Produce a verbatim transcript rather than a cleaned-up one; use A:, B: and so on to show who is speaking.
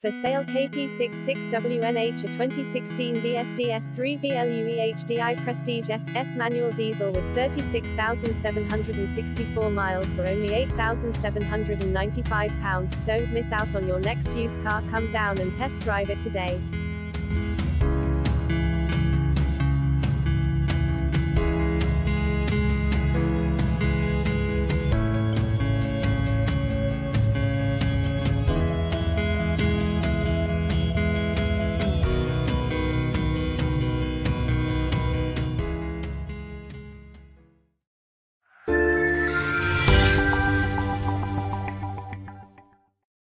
A: For sale K P sixty-six W N H, a twenty sixteen D S D S three BLUEHDI Prestige S S manual diesel with thirty-six thousand seven hundred sixty-four miles for only eight thousand seven hundred ninety-five pounds. Don't miss out on your next used car. Come down and test drive it today.